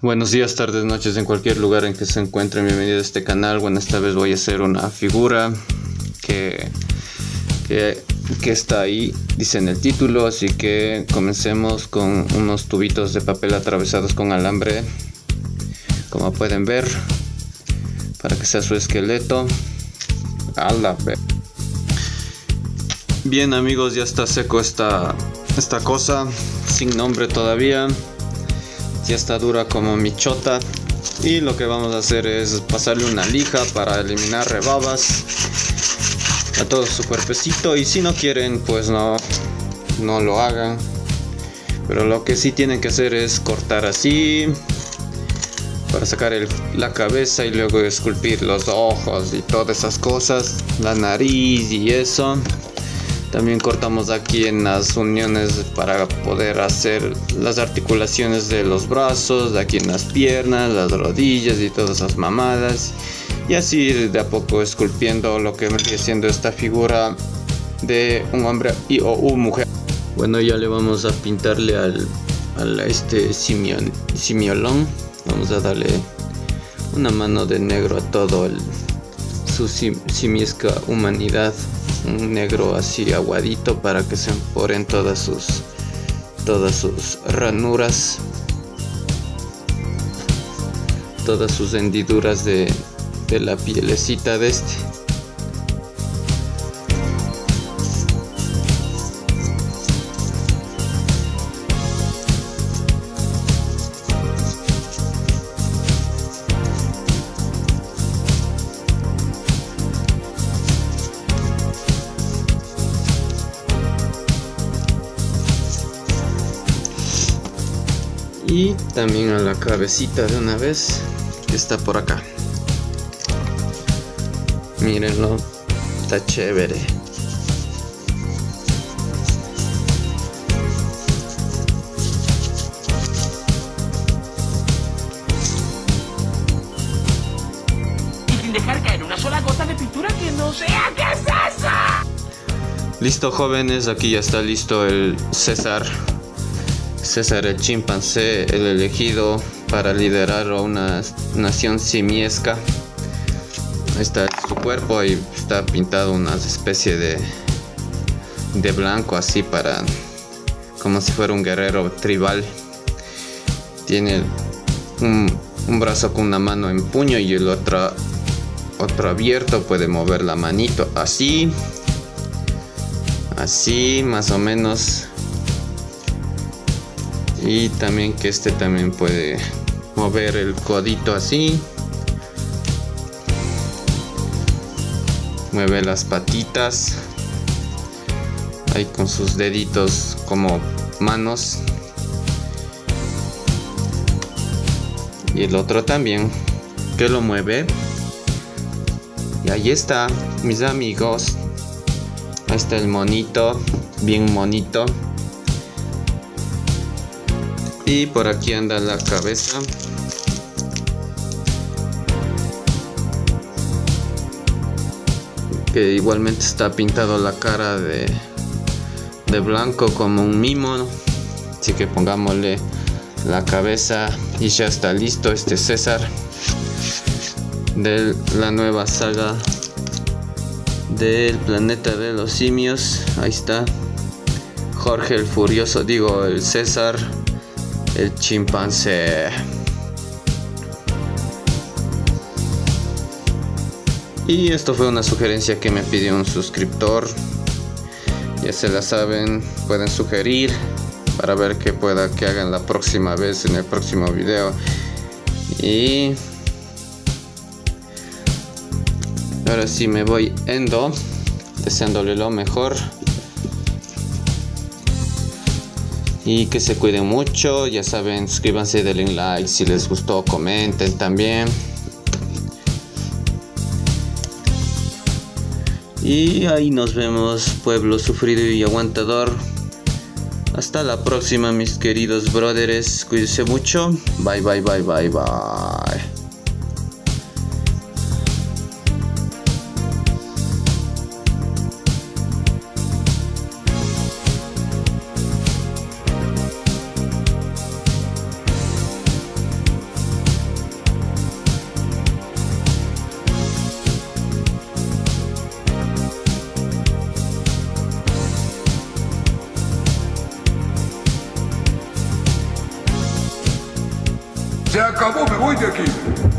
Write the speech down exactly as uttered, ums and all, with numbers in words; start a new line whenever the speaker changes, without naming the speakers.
Buenos días, tardes, noches, en cualquier lugar en que se encuentren. Bienvenido a este canal. Bueno, esta vez voy a hacer una figura que, que, que está ahí, dice en el título. Así que comencemos con unos tubitos de papel atravesados con alambre, como pueden ver, para que sea su esqueleto. A la vez. Bien, amigos, ya está seco esta, esta cosa, sin nombre todavía. Ya está dura como mi chota. Y lo que vamos a hacer es pasarle una lija para eliminar rebabas a todo su cuerpecito. Y si no quieren, pues no, no lo hagan. Pero lo que sí tienen que hacer es cortar así para sacar el, la cabeza y luego esculpir los ojos y todas esas cosas, la nariz y eso. También cortamos aquí en las uniones para poder hacer las articulaciones de los brazos, de aquí en las piernas, las rodillas y todas esas mamadas. Y así ir de a poco esculpiendo lo que vendría siendo esta figura de un hombre y o una mujer. Bueno, ya le vamos a pintarle al, al este simiol, simiolón. Vamos a darle una mano de negro a todo el, su sim, simiesca humanidad. Un negro así aguadito para que se emporen todas sus todas sus ranuras, todas sus hendiduras de, de la pielecita de este. Y también a la cabecita de una vez, que está por acá. Mírenlo, está chévere.
Y sin dejar caer una sola gota de pintura que no sea. ¿Qué es eso?
Listo, jóvenes, aquí ya está listo el César. César el chimpancé, el elegido para liderar a una nación simiesca. Ahí está su cuerpo, ahí está pintado una especie de, de blanco así para, como si fuera un guerrero tribal. Tiene un, un brazo con una mano en puño y el otro, otro abierto. Puede mover la manito así, así más o menos. Y también que este también puede mover el codito así. Mueve las patitas. Ahí con sus deditos como manos. Y el otro también, que lo mueve. Y ahí está, mis amigos. Ahí está el monito, bien monito. Y por aquí anda la cabeza. Que igualmente está pintado la cara de, de blanco como un mimo. Así que pongámosle la cabeza y ya está listo este César de la nueva saga del planeta de los simios. Ahí está Jorge el Furioso, digo el César el chimpancé. Y esto fue una sugerencia que me pidió un suscriptor. Ya se la saben, pueden sugerir para ver qué pueda que hagan la próxima vez en el próximo video. Y ahora sí me voy endo, deseándole lo mejor. Y que se cuiden mucho, ya saben, suscríbanse, denle like si les gustó, comenten también. Y ahí nos vemos, pueblo sufrido y aguantador. Hasta la próxima, mis queridos brothers, cuídense mucho. Bye, bye, bye, bye, bye.
Se acabó, me voy de aquí.